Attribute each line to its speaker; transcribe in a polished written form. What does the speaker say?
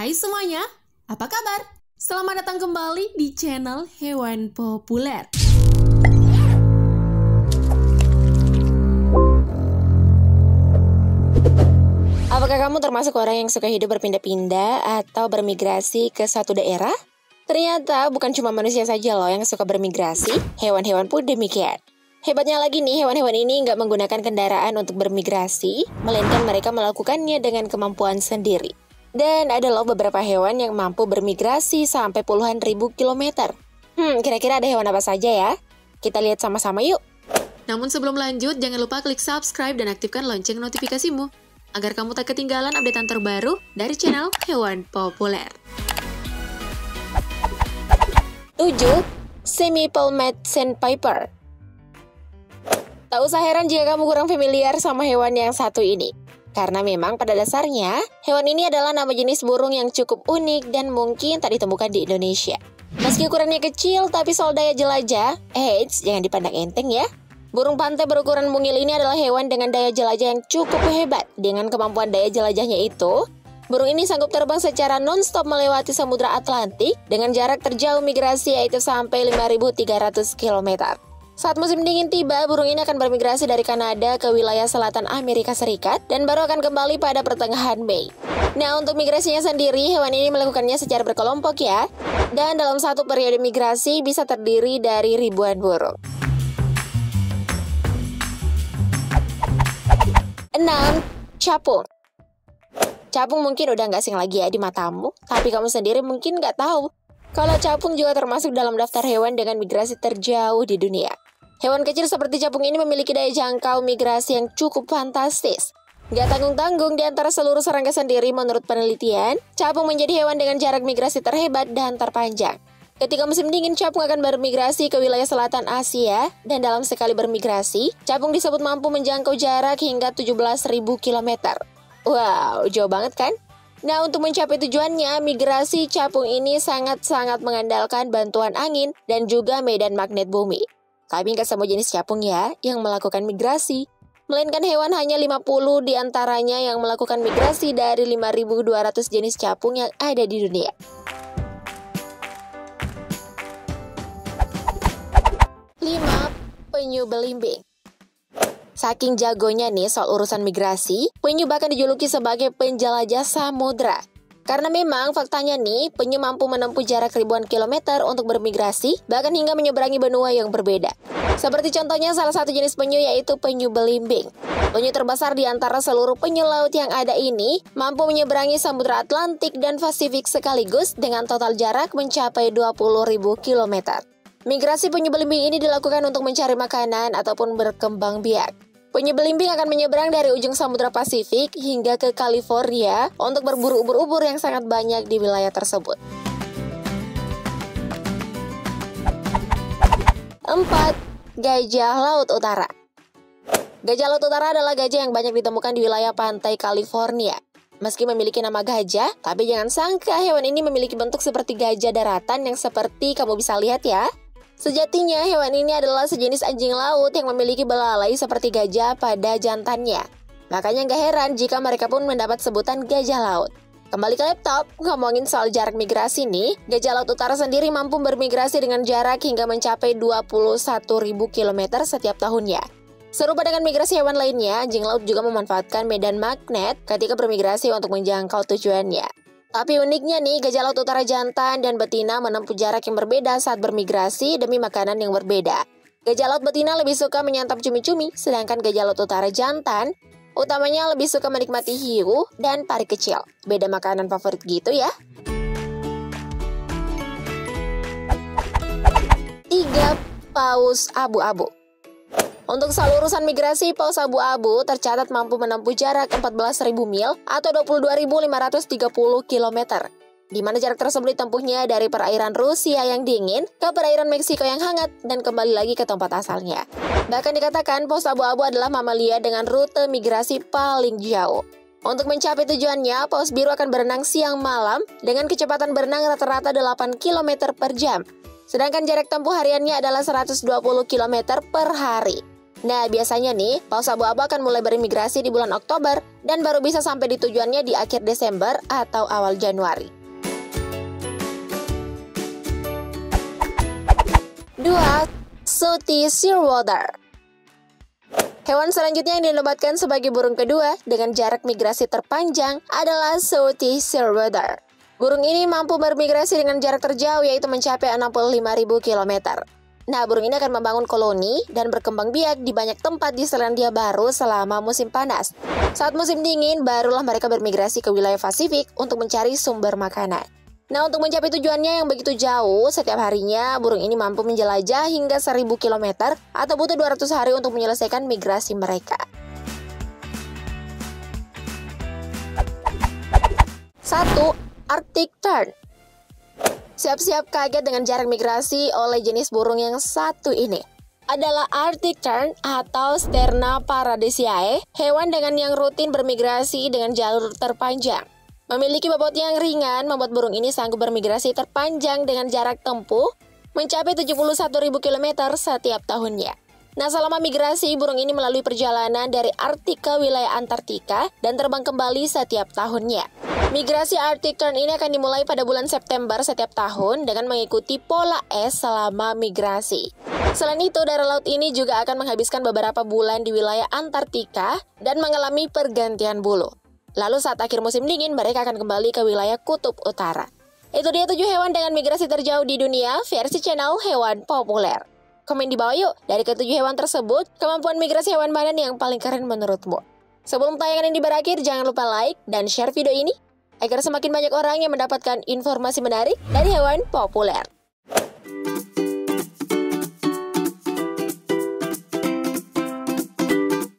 Speaker 1: Hai semuanya, apa kabar? Selamat datang kembali di channel Hewan Populer.
Speaker 2: Apakah kamu termasuk orang yang suka hidup berpindah-pindah atau bermigrasi ke suatu daerah? Ternyata bukan cuma manusia saja loh yang suka bermigrasi, hewan-hewan pun demikian. Hebatnya lagi nih, hewan-hewan ini nggak menggunakan kendaraan untuk bermigrasi, melainkan mereka melakukannya dengan kemampuan sendiri. Dan ada loh beberapa hewan yang mampu bermigrasi sampai puluhan ribu kilometer. Kira-kira ada hewan apa saja ya? Kita lihat sama-sama yuk.
Speaker 1: Namun sebelum lanjut, jangan lupa klik subscribe dan aktifkan lonceng notifikasimu, agar kamu tak ketinggalan updatean terbaru dari channel Hewan Populer.
Speaker 2: 7. Semi-Palmed Sandpiper. Tak usah heran jika kamu kurang familiar sama hewan yang satu ini. Karena memang pada dasarnya, hewan ini adalah nama jenis burung yang cukup unik dan mungkin tak ditemukan di Indonesia. Meski ukurannya kecil, tapi soal daya jelajah, jangan dipandang enteng ya. Burung pantai berukuran mungil ini adalah hewan dengan daya jelajah yang cukup hebat. Dengan kemampuan daya jelajahnya itu, burung ini sanggup terbang secara non-stop melewati Samudra Atlantik dengan jarak terjauh migrasi yaitu sampai 5.300 km. Saat musim dingin tiba, burung ini akan bermigrasi dari Kanada ke wilayah selatan Amerika Serikat dan baru akan kembali pada pertengahan Mei. Nah, untuk migrasinya sendiri, hewan ini melakukannya secara berkelompok ya. Dan dalam satu periode migrasi bisa terdiri dari ribuan burung. 6. Capung. Capung mungkin udah nggak asing lagi ya di matamu, tapi kamu sendiri mungkin nggak tahu kalau capung juga termasuk dalam daftar hewan dengan migrasi terjauh di dunia. Hewan kecil seperti capung ini memiliki daya jangkau migrasi yang cukup fantastis. Gak tanggung-tanggung di antara seluruh serangga sendiri menurut penelitian, capung menjadi hewan dengan jarak migrasi terhebat dan terpanjang. Ketika musim dingin, capung akan bermigrasi ke wilayah selatan Asia, dan dalam sekali bermigrasi, capung disebut mampu menjangkau jarak hingga 17.000 km. Wow, jauh banget kan? Nah, untuk mencapai tujuannya, migrasi capung ini sangat-sangat mengandalkan bantuan angin dan juga medan magnet bumi. Tapi nggak semua jenis capung ya yang melakukan migrasi, melainkan hewan hanya 50 diantaranya yang melakukan migrasi dari 5.200 jenis capung yang ada di dunia. 5. Penyu belimbing. Saking jagonya nih soal urusan migrasi, penyu bahkan dijuluki sebagai penjelajah samudra. Karena memang faktanya nih, penyu mampu menempuh jarak ribuan kilometer untuk bermigrasi, bahkan hingga menyeberangi benua yang berbeda. Seperti contohnya salah satu jenis penyu yaitu penyu belimbing. Penyu terbesar di antara seluruh penyu laut yang ada ini, mampu menyeberangi Samudra Atlantik dan Pasifik sekaligus dengan total jarak mencapai 20.000 km. Migrasi penyu belimbing ini dilakukan untuk mencari makanan ataupun berkembang biak. Penyu belimbing akan menyeberang dari ujung Samudra Pasifik hingga ke California untuk berburu ubur-ubur yang sangat banyak di wilayah tersebut. 4. Gajah Laut Utara. Gajah Laut Utara adalah gajah yang banyak ditemukan di wilayah pantai California. Meski memiliki nama gajah, tapi jangan sangka hewan ini memiliki bentuk seperti gajah daratan yang seperti kamu bisa lihat ya. Sejatinya, hewan ini adalah sejenis anjing laut yang memiliki belalai seperti gajah pada jantannya. Makanya gak heran jika mereka pun mendapat sebutan gajah laut. Kembali ke laptop, ngomongin soal jarak migrasi nih, gajah laut utara sendiri mampu bermigrasi dengan jarak hingga mencapai 21.000 km setiap tahunnya. Serupa dengan migrasi hewan lainnya, anjing laut juga memanfaatkan medan magnet ketika bermigrasi untuk menjangkau tujuannya. Tapi uniknya nih, gajah laut utara jantan dan betina menempuh jarak yang berbeda saat bermigrasi demi makanan yang berbeda. Gajah laut betina lebih suka menyantap cumi-cumi, sedangkan gajah laut utara jantan utamanya lebih suka menikmati hiu dan pari kecil. Beda makanan favorit gitu ya. 3. Paus abu-abu. Untuk soal urusan migrasi, paus abu-abu tercatat mampu menempuh jarak 14.000 mil atau 22.530 km. Di mana jarak tersebut ditempuhnya dari perairan Rusia yang dingin ke perairan Meksiko yang hangat dan kembali lagi ke tempat asalnya. Bahkan dikatakan paus abu-abu adalah mamalia dengan rute migrasi paling jauh. Untuk mencapai tujuannya, paus biru akan berenang siang malam dengan kecepatan berenang rata-rata 8 km per jam. Sedangkan jarak tempuh hariannya adalah 120 km per hari. Nah, biasanya nih, paus abu-abu akan mulai bermigrasi di bulan Oktober dan baru bisa sampai di tujuannya di akhir Desember atau awal Januari. 2. Sooty Shearwater. Hewan selanjutnya yang dinobatkan sebagai burung kedua dengan jarak migrasi terpanjang adalah Sooty Shearwater. Burung ini mampu bermigrasi dengan jarak terjauh yaitu mencapai 65.000 km. Nah, burung ini akan membangun koloni dan berkembang biak di banyak tempat di Selandia Baru selama musim panas. Saat musim dingin, barulah mereka bermigrasi ke wilayah Pasifik untuk mencari sumber makanan. Nah, untuk mencapai tujuannya yang begitu jauh, setiap harinya burung ini mampu menjelajah hingga 1.000 km atau butuh 200 hari untuk menyelesaikan migrasi mereka. 1. Arctic Tern. Siap-siap kaget dengan jarak migrasi oleh jenis burung yang satu ini. Adalah Arctic Tern atau Sterna paradisiae, hewan dengan yang rutin bermigrasi dengan jalur terpanjang. Memiliki bobot yang ringan, membuat burung ini sanggup bermigrasi terpanjang dengan jarak tempuh mencapai 71.000 km setiap tahunnya. Nah, selama migrasi, burung ini melalui perjalanan dari Arktik ke wilayah Antartika dan terbang kembali setiap tahunnya. Migrasi Arctic Tern ini akan dimulai pada bulan September setiap tahun dengan mengikuti pola es selama migrasi. Selain itu, daerah laut ini juga akan menghabiskan beberapa bulan di wilayah Antartika dan mengalami pergantian bulu. Lalu saat akhir musim dingin, mereka akan kembali ke wilayah Kutub Utara. Itu dia 7 hewan dengan migrasi terjauh di dunia versi channel Hewan Populer. Komen di bawah yuk, dari ketujuh hewan tersebut, kemampuan migrasi hewan mana nih yang paling keren menurutmu? Sebelum tayangan ini berakhir, jangan lupa like dan share video ini agar semakin banyak orang yang mendapatkan informasi menarik dari hewan populer.